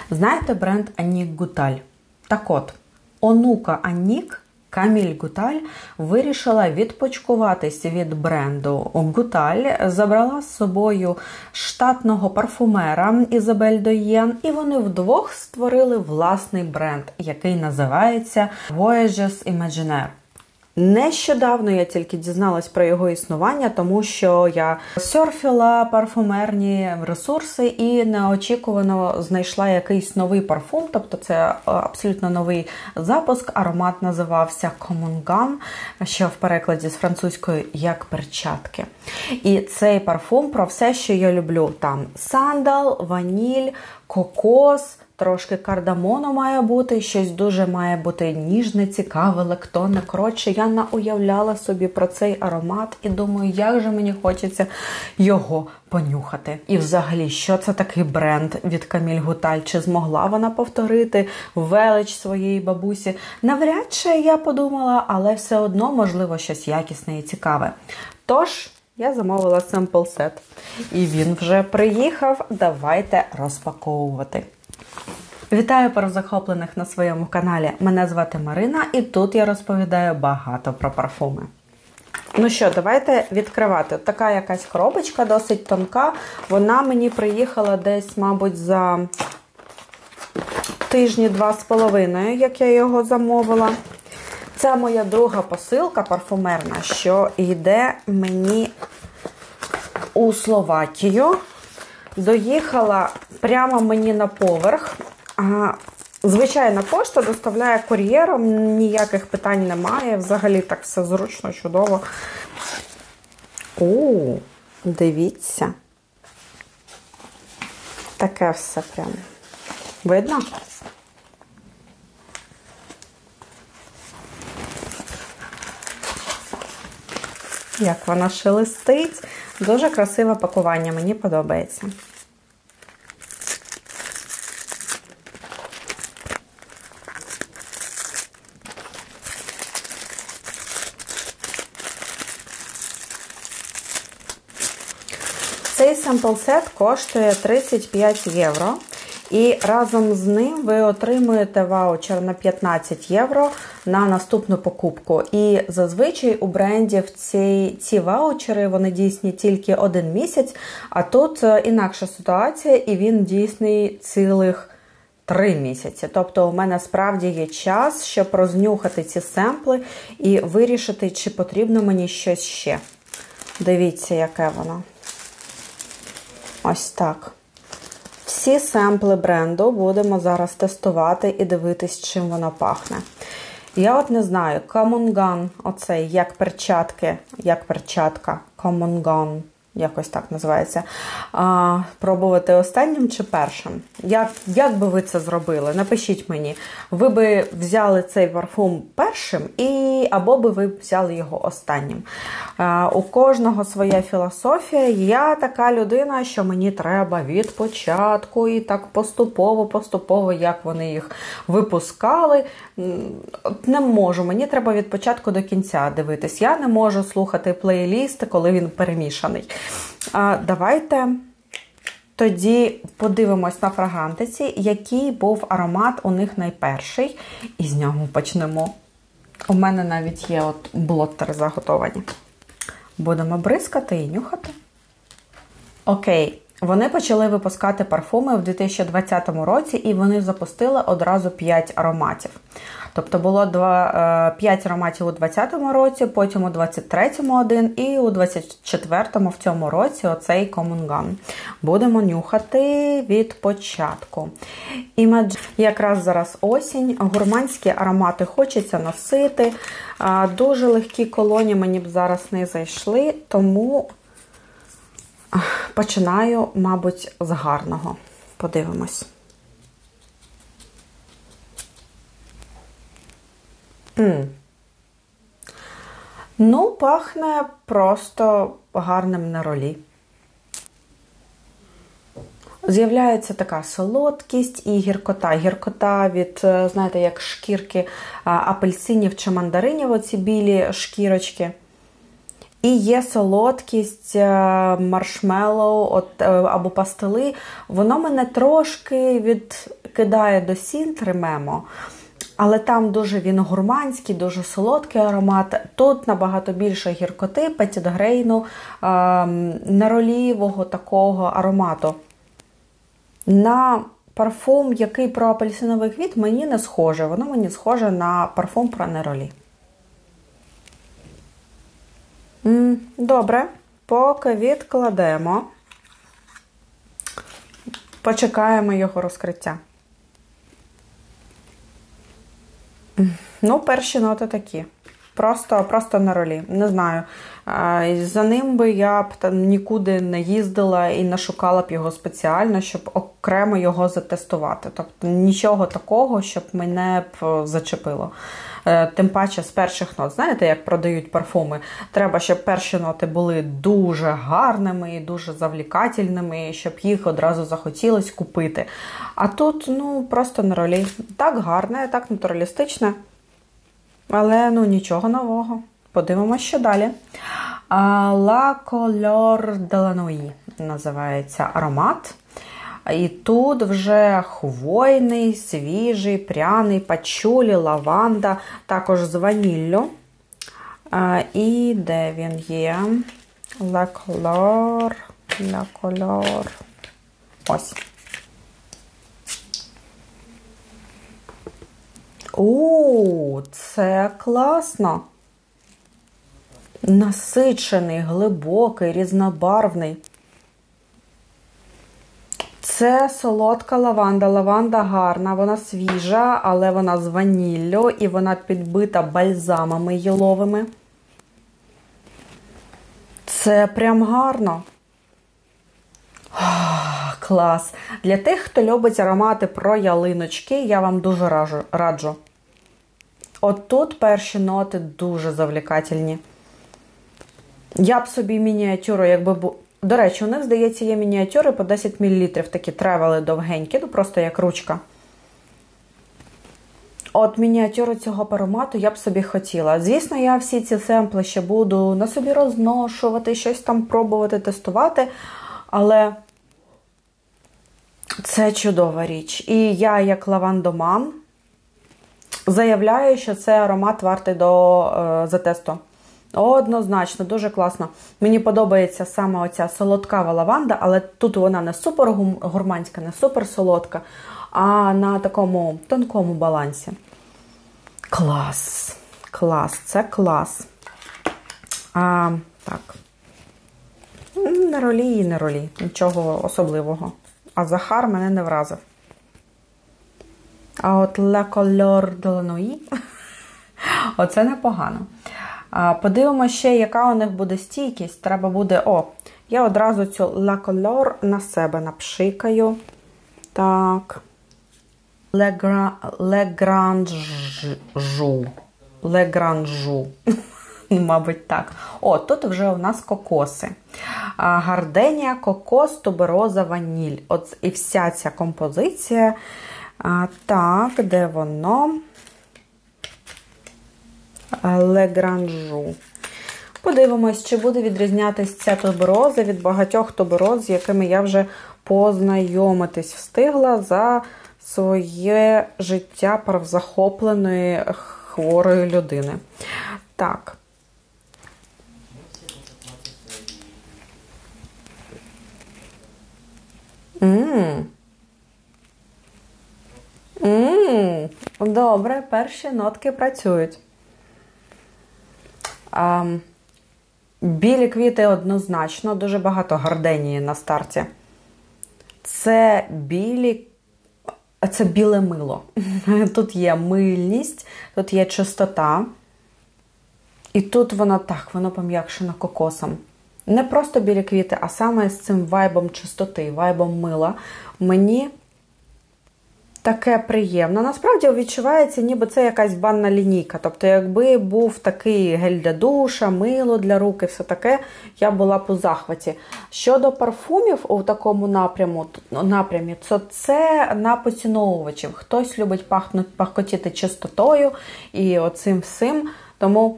Знаєте бренд Анік Гуталь? Так от, онука Анік, Каміль Гуталь, вирішила відпочкуватись від бренду Гуталь, забрала з собою штатного парфумера Ізабель Доєн, і вони вдвох створили власний бренд, який називається Voyages Imaginaire. Нещодавно я тільки дізналась про його існування, тому що я серфіла парфумерні ресурси і неочікувано знайшла якийсь новий парфум, тобто це абсолютно новий запуск. Аромат називався Common Gun, що в перекладі з французької як перчатки. І цей парфум про все, що я люблю. Там сандал, ваніль, кокос, трошки кардамону має бути, щось дуже має бути ніжне, цікаве, лактонне. Коротше, я науявляла собі про цей аромат і думаю, як же мені хочеться його понюхати. І взагалі, що це такий бренд від Каміль Гуталь? Чи змогла вона повторити велич своєї бабусі? Навряд чи я подумала, але все одно, можливо, щось якісне і цікаве. Тож, я замовила семпл сет. І він вже приїхав. Давайте розпаковувати. Вітаю перезахоплених на своєму каналі. Мене звати Марина, і тут я розповідаю багато про парфуми. Ну що, давайте відкривати. Така якась коробочка, досить тонка. Вона мені приїхала десь, мабуть, за тижні 2,5, як я його замовила. Це моя друга посилка парфумерна, що йде мені у Словакію. Доїхала прямо мені на поверх. Звичайна пошта доставляє кур'єром, ніяких питань немає. Взагалі так все зручно, чудово. Дивіться. Таке все прямо. Видно? Як вона шелестить. Дуже красиве пакування, мені подобається. Цей семпл-сет коштує 35 євро. І разом з ним ви отримуєте ваучер на 15 євро на наступну покупку. І зазвичай у брендів ці ваучери, вони дійсні тільки 1 місяць, а тут інакша ситуація, і він дійсний цілих 3 місяці. Тобто у мене справді є час, щоб рознюхати ці семпли і вирішити, чи потрібно мені щось ще. Дивіться, яке воно. Ось так. Всі семпли бренду будемо зараз тестувати і дивитись, чим воно пахне. Я от не знаю, Common Gun, оцей, як перчатки, як перчатка, Common Gun, якось так називається. Пробувати останнім чи першим? Як би ви це зробили? Напишіть мені. Ви би взяли цей парфум першим, або би ви взяли його останнім. У кожного своя філософія. Я така людина, що мені треба від початку і так поступово, як вони їх випускали. Не можу, мені треба від початку до кінця дивитись. Я не можу слухати плейліст, коли він перемішаний. Давайте тоді подивимось на фрагрантиці, який був аромат у них найперший, і з нього почнемо. У мене навіть є от блоттери заготовані. Будемо бризкати і нюхати. Окей, вони почали випускати парфуми в 2020 році, і вони запустили одразу 5 ароматів. Тобто було 5 ароматів у 2020 році, потім у 2023 один, і у 2024 в цьому році оцей Common Gun. Будемо нюхати від початку. Якраз зараз осінь, гурманські аромати хочеться носити. Дуже легкі колоні мені б зараз не зайшли, тому починаю, мабуть, з гарного. Подивимось. Ну, пахне просто гарним на ролі. З'являється така солодкість і гіркота. Гіркота від, знаєте, як шкірки апельсинів чи мандаринів, оці білі шкірочки. І є солодкість маршмеллоу або пастили. Воно мене трошки кидає до Сінтри Мемо, але там дуже він гурманський, дуже солодкий аромат. Тут набагато більше гіркоти, петітгрейну, неролівого такого аромату. На парфум, який про апельсиновий квіт, мені не схоже. Воно мені схоже на парфум про неролі. Добре, поки відкладемо. Почекаємо його розкриття. Ну, перші ноти такі. Просто на ролі. Не знаю. За ним би я б нікуди не їздила і не шукала б його спеціально, щоб окремо його затестувати. Тобто нічого такого, щоб мене б зачепило. Тим паче з перших нот. Знаєте, як продають парфуми? Треба, щоб перші ноти були дуже гарними і дуже завлікательними, щоб їх одразу захотілось купити. А тут, ну, просто на ролі. Так гарне, так натуралістичне. Але, ну, нічого нового. Подивимося, що далі. La Couleur de la Nuit називається аромат. І тут вже хвойний, свіжий, пряний, пачулі, лаванда, також з ваніллю. І де він є? La Couleur. Ось. Це класно. Насичений, глибокий, різнобарвний. Це солодка лаванда. Лаванда гарна, вона свіжа, але вона з ваніллю і вона підбита бальзамами яловими. Це прям гарно. Клас! Для тих, хто любить аромати про ялиночки, я вам дуже раджу. От тут перші ноти дуже завлікательні. Я б собі мініатюру, якби... До речі, у них, здається, є мініатюри по 10 мл, такі тревели довгенькі, ну просто як ручка. От мініатюру цього аромату я б собі хотіла. Звісно, я всі ці семпли ще буду на собі розношувати, щось там пробувати, тестувати, але це чудова річ. І я, як лавандоман, заявляю, що цей аромат вартий за тесту. Однозначно, дуже класно. Мені подобається саме оця солодкава лаванда, але тут вона не супер гурманська, не супер солодка, а на такому тонкому балансі. Клас. Клас. Це клас. Так. Не ролі і не ролі. Нічого особливого. А Захар мене не вразив. А от La Couleur de la Nuit оце непогано. Подивимося ще, яка у них буде стійкість. Треба буде... я одразу цю La Couleur на себе напшикаю. Так. Le Grange. Мабуть, так. Тут вже у нас кокоси. Гарденія, кокос, тубероза, ваніль. От і вся ця композиція. Так, де воно? Le Grange. Подивимось, чи буде відрізнятися ця тубероза від багатьох тубероз, з якими я вже познайомитись встигла за своє життя захопленої хворої людини. Так. Добре, перші нотки працюють. Білі квіти однозначно, дуже багато гарденії на старті. Це біле мило. Тут є мильність, тут є чистота. І тут воно пом'якшено кокосом. Не просто білі квіти, а саме з цим вайбом чистоти, вайбом мила. Мені таке приємно. Насправді відчувається, ніби це якась банна лінійка. Тобто, якби був такий гель для душа, мило для рук і все таке, я була б у захваті. Щодо парфумів у такому напрямі, то це на поціновувачів. Хтось любить пахкотіти чистотою і оцим всім. Тому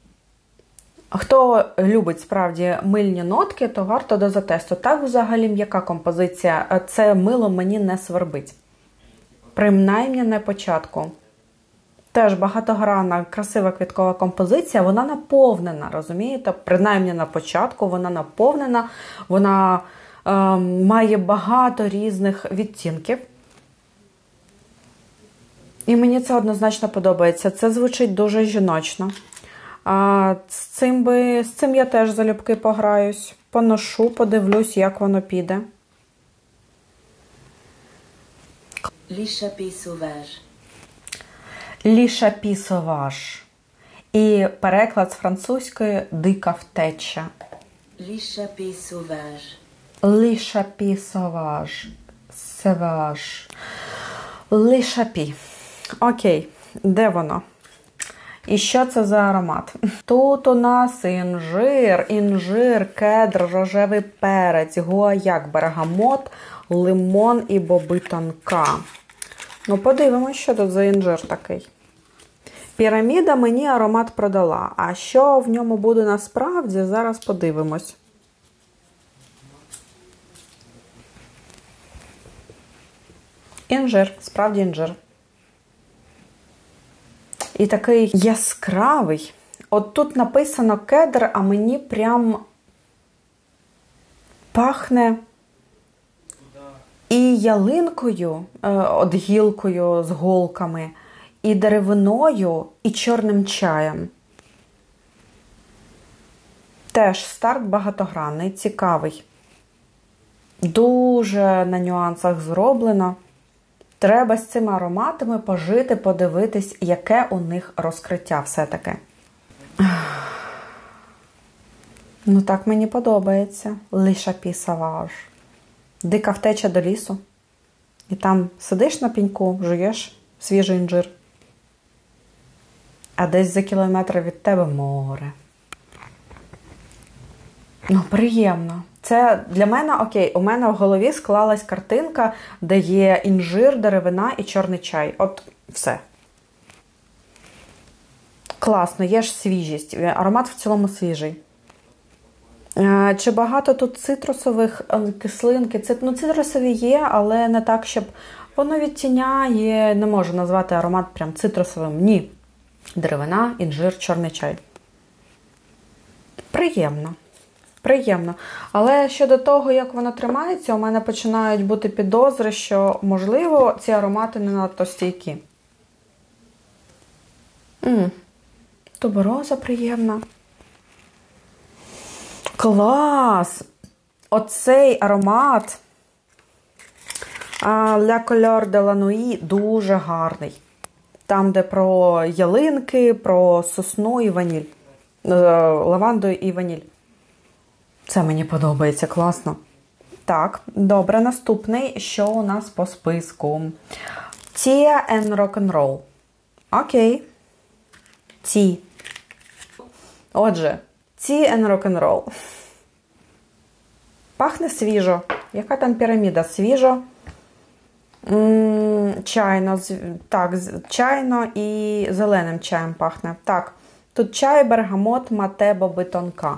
хто любить справді мильні нотки, то варто до затесту. Так взагалі м'яка композиція. Це мило мені не свербить. принаймні на початку. Теж багатогранна, красива квіткова композиція, вона наповнена, розумієте? Принаймні на початку вона наповнена, вона має багато різних відтінків. І мені це однозначно подобається. Це звучить дуже жіночно. З цим я теж залюбки пограюсь. Поношу, подивлюсь, як воно піде. L'échappée sauvage. L'échappée sauvage. І переклад з французької «дика втеча». L'échappée sauvage. L'échappée sauvage. Sauvage. L'échappée. Окей, де воно? І що це за аромат? Тут у нас інжир, кедр, рожевий перець, гуаяк, бергамот, лимон і боби тонка. Ну, подивимось, що тут за інжир такий. Піраміда мені аромат продала. А що в ньому буде насправді, зараз подивимось. Інжир, справді інжир. І такий яскравий. От тут написано кедр, а мені прям пахне і ялинкою, от гілкою з голками, і деревиною, і чорним чаєм. Теж старт багатогранний, цікавий. Дуже на нюансах зроблено. Треба з цими ароматами пожити, подивитись, яке у них розкриття все-таки. Ну так мені подобається. L'échappée sauvage. Дика втеча до лісу. І там сидиш на пеньку, жуєш свіжий інжир. А десь за кілометр від тебе море. Ну, приємно. Це для мене, окей, у мене в голові склалась картинка, де є інжир, деревина і чорний чай. От все. Класно, є ж свіжість. Аромат в цілому свіжий. Чи багато тут цитрусових кислинки? Ну, цитрусові є, але не так, щоб воно відтіняє, не можу назвати аромат прям цитрусовим. Ні. Деревина, інжир, чорний чай. Приємно. Приємно. Але щодо того, як воно тримається, у мене починають бути підозри, що, можливо, ці аромати не надто стійкі. Тубероза приємна. Клас! Оцей аромат La Couleur de la Nuit дуже гарний. Там, де про ялинки, про сосну і ваніль. Лаванду і ваніль. Це мені подобається, класно. Так, добре, наступний, що у нас по списку? Tea and Rock'n'Roll. Окей. Tea. Отже, Tea and Rock'n'Roll. Пахне свіжо. Яка там піраміда? Свіжо. Чайно. Так, чайно і зеленим чаєм пахне. Так, тут чай, бергамот, мате, боби тонка.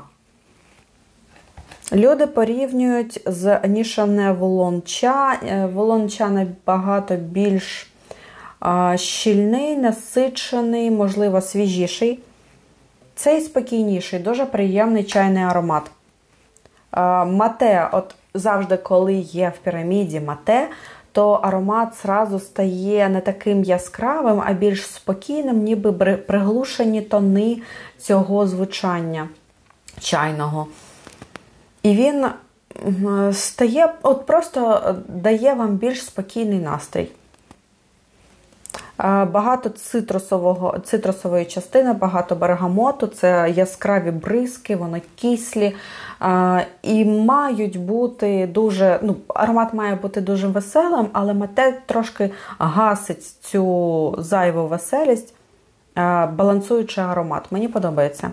Люди порівнюють з Нішане Волонча. Волонча набагато більш щільний, насичений, можливо, свіжіший. Цей спокійніший, дуже приємний чайний аромат. Мате, от завжди, коли є в піраміді мате, то аромат зразу стає не таким яскравим, а більш спокійним, ніби приглушені тони цього звучання чайного. І він стає, от просто дає вам більш спокійний настрій. Багато цитрусової частини, багато бергамоту, це яскраві бризки, вони кислі. І мають бути дуже, аромат має бути дуже веселим, але мате трошки гасить цю зайву веселість, балансуючи аромат. Мені подобається.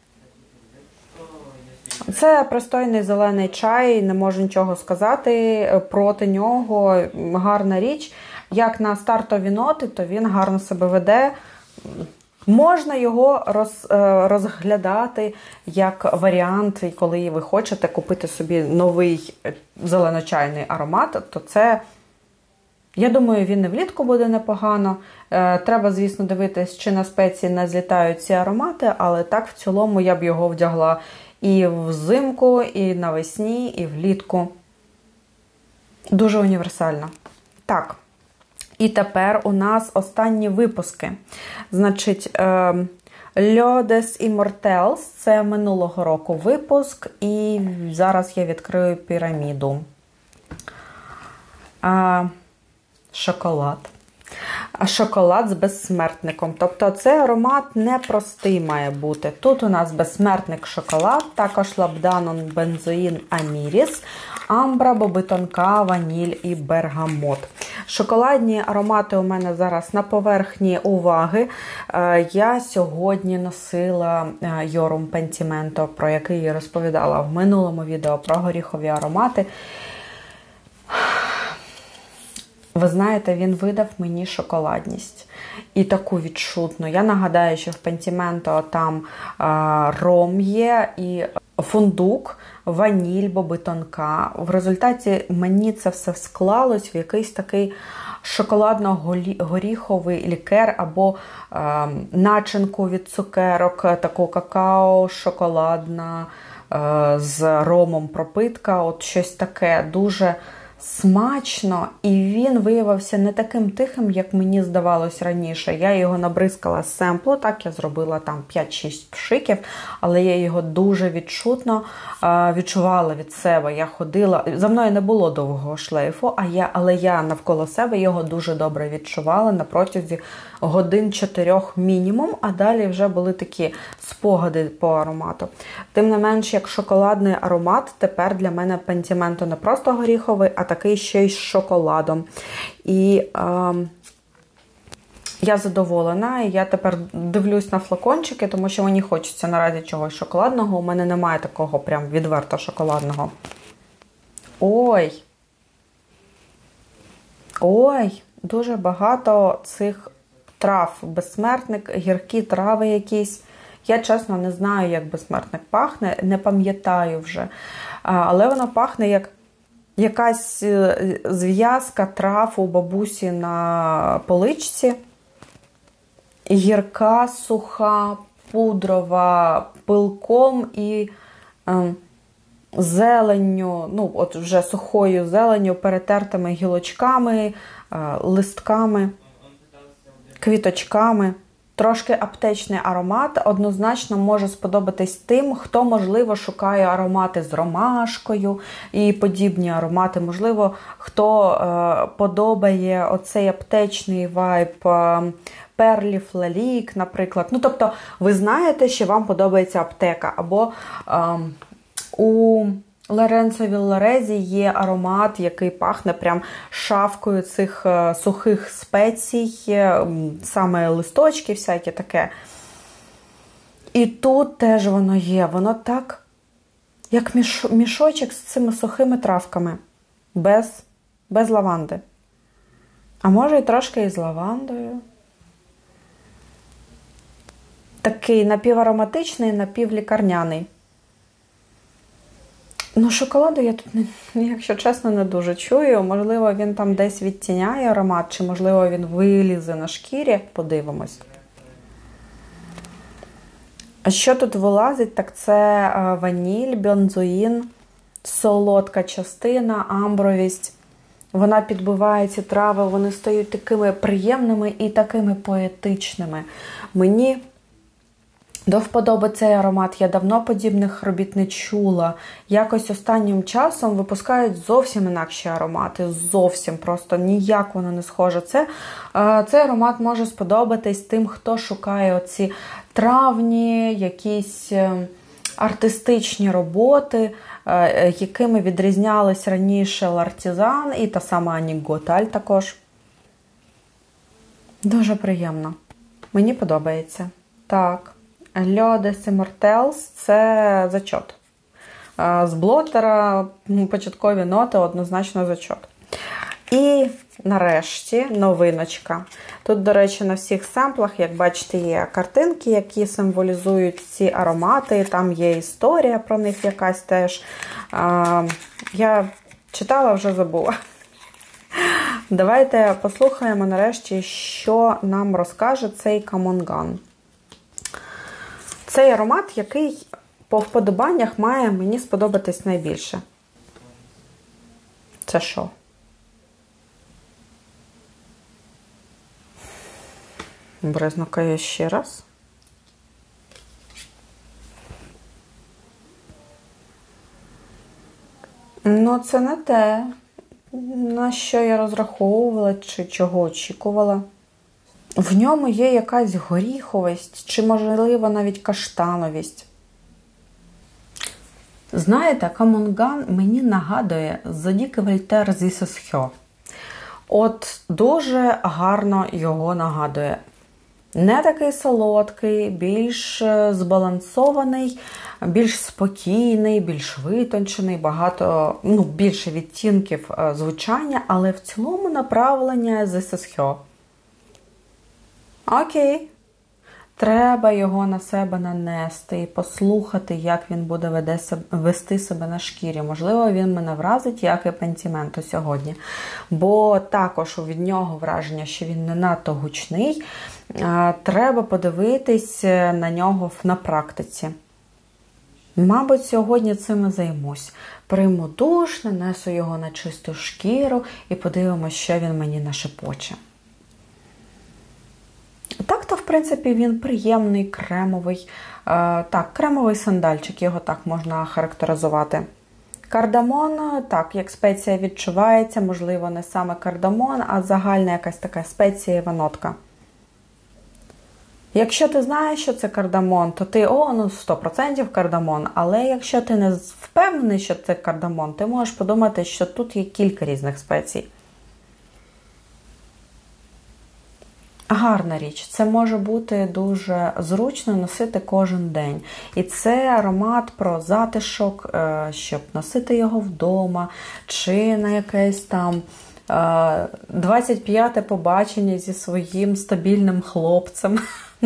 Це пристойний зелений чай, не можу нічого сказати проти нього. Гарна річ. Як на стартові ноти, то він гарно себе веде. Можна його розглядати як варіант, коли ви хочете купити собі новий зеленочайний аромат, то це Я думаю, він і влітку буде непогано. Треба, звісно, дивитись, чи на спеції не злітають ці аромати, але так, в цілому, я б його вдягла і взимку, і навесні, і влітку. Дуже універсально. Так, і тепер у нас останні випуски. Значить, L'Eau des Immortels – це минулого року випуск, і зараз я відкрию піраміду. Шоколад. Шоколад з безсмертником. Тобто цей аромат непростий має бути. Тут у нас безсмертник шоколад, також лабданон, бензоїн, аміріс, амбра, бобитонка, ваніль і бергамот. Шоколадні аромати у мене зараз на поверхні уваги. Я сьогодні носила Iorum Pentimento, про який я розповідала в минулому відео про горіхові аромати. Ви знаєте, він видав мені шоколадність. І таку відчутну. Я нагадаю, що в Pentimento там ром є і фундук, ваніль, бобитонка. В результаті мені це все склалось в якийсь такий шоколадно-горіховий лікер або начинку від цукерок, таку какао, шоколадна, з ромом пропитка. От щось таке дуже смачно, і він виявився не таким тихим, як мені здавалось раніше. Я його набризкала з семплу, так я зробила там 5-6 пшиків, але я його дуже відчутно відчувала від себе. Я ходила, за мною не було довгого шлейфу, але я навколо себе його дуже добре відчувала на протязі годин 4 мінімум, а далі вже були такі спогади по аромату. Тим не менш, як шоколадний аромат, тепер для мене Pentimento не просто горіховий, а такий ще й з шоколадом. І я задоволена, і я тепер дивлюсь на флакончики, тому що мені хочеться наразі чогось шоколадного. У мене немає такого прям відверто шоколадного. Ой! Ой! Дуже багато цих трав. Безсмертник, гіркі трави якісь. Я, чесно, не знаю, як безсмертник пахне, не пам'ятаю вже. Але воно пахне як якась зв'язка трав у бабусі на поличці. Гірка, суха, пудрова, пилком і зеленню, ну от вже сухою зеленню, перетертими гілочками, листками, квіточками. Трошки аптечний аромат, однозначно може сподобатись тим, хто, можливо, шукає аромати з ромашкою і подібні аромати. Можливо, хто подобає оцей аптечний вайб Перлі Флалік, наприклад. Ну, тобто, ви знаєте, що вам подобається аптека. Або у Лоренцо Вілларезі є аромат, який пахне прям шавкою цих сухих спецій, саме листочки всякі таке. І тут теж воно є. Воно так, як мішочок з цими сухими травками. Без лаванди. А може і трошки із лавандою. Такий напівароматичний, напівлікарняний. Ну, шоколаду я тут, якщо чесно, не дуже чую. Можливо, він там десь відтіняє аромат, чи, можливо, він вилізе на шкірі. Подивимось. А що тут вилазить, так це ваніль, бензоїн, солодка частина, амбровість. Вона підбиває ці трави, вони стають такими приємними і такими поетичними. Мені до вподоби цей аромат, я давно подібних робіт не чула. Якось останнім часом випускають зовсім інакші аромати, зовсім, просто ніяк воно не схоже. Цей аромат може сподобатись тим, хто шукає оці травні, якісь артистичні роботи, якими відрізнялись раніше L'Artisan і та сама Анік Готаль також. Дуже приємно. Мені подобається. Так. L'Eau des Immortels – це зачот. З блотера початкові ноти однозначно зачот. І нарешті новиночка. Тут, до речі, на всіх семплах, як бачите, є картинки, які символізують ці аромати. Там є історія про них якась теж. Я читала, вже забула. Давайте послухаємо нарешті, що нам розкаже цей Камонган. Цей аромат, який по вподобаннях має мені сподобатись найбільше. Це що? Бризну-ка ще раз. Ну, це не те, на що я розраховувала, чи чого очікувала. В ньому є якась горіховість, чи, можливо, навіть каштановість. Знаєте, Камонган мені нагадує Зодік Вольтер зі Сосхьо. От дуже гарно його нагадує. Не такий солодкий, більш збалансований, більш спокійний, більш витончений, більше відтінків звучання, але в цілому направлення зі Сосхьо. Окей. Треба його на себе нанести і послухати, як він буде вести себе на шкірі. Можливо, він мене вразить, як і Пентіменто сьогодні. Бо також від нього враження, що він не надто гучний. Треба подивитись на нього на практиці. Мабуть, сьогодні цим і займусь. Прийму душ, нанесу його на чисту шкіру і подивимося, що він мені нашепоче. Так-то, в принципі, він приємний, кремовий. Так, кремовий сандальчик, його так можна характеризувати. Кардамон, так, як спеція відчувається, можливо, не саме кардамон, а загальна якась така спецієва нотка. Якщо ти знаєш, що це кардамон, то ти, 100% кардамон, але якщо ти не впевнений, що це кардамон, ти можеш подумати, що тут є кілька різних спецій. Гарна річ. Це може бути дуже зручно носити кожен день. І це аромат про затишок, щоб носити його вдома, чи на якесь там 25-те побачення зі своїм стабільним хлопцем.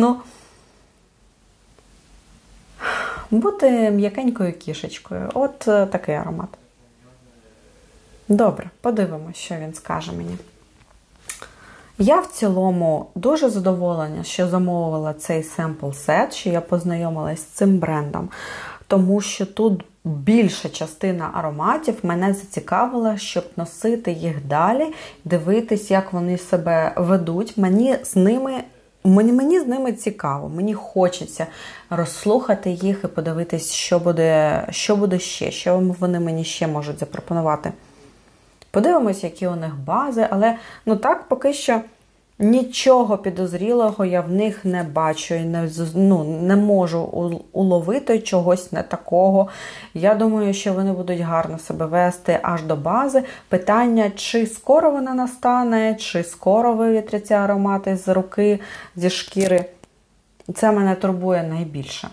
Бути м'якенькою кішечкою. От такий аромат. Добре, подивимося, що він скаже мені. Я в цілому дуже задоволена, що замовила цей семпл-сет, що я познайомилась з цим брендом, тому що тут більша частина ароматів мене зацікавила, щоб носити їх далі, дивитись, як вони себе ведуть. Мені з ними цікаво, мені хочеться розслухати їх і подивитись, що буде ще, що вони мені ще можуть запропонувати. Подивимось, які у них бази, але так поки що нічого підозрілого я в них не бачу і не можу уловити чогось не такого. Я думаю, що вони будуть гарно себе вести аж до бази. Питання, чи скоро вона настане, чи скоро вивітряться аромати з руки, зі шкіри. Це мене турбує найбільше.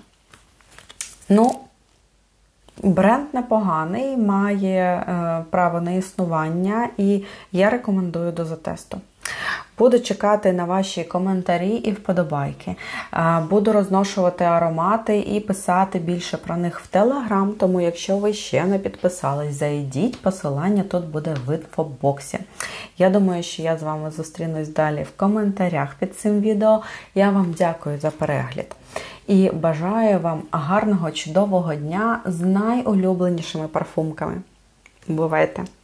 Бренд непоганий, має право на існування і я рекомендую до затесту. Буду чекати на ваші коментарі і вподобайки. Буду розношувати аромати і писати більше про них в Telegram, тому якщо ви ще не підписались, зайдіть, посилання тут буде в інфобоксі. Я думаю, що я з вами зустрінусь далі в коментарях під цим відео. Я вам дякую за перегляд. І бажаю вам гарного, чудового дня з найулюбленішими парфумками. Бувайте!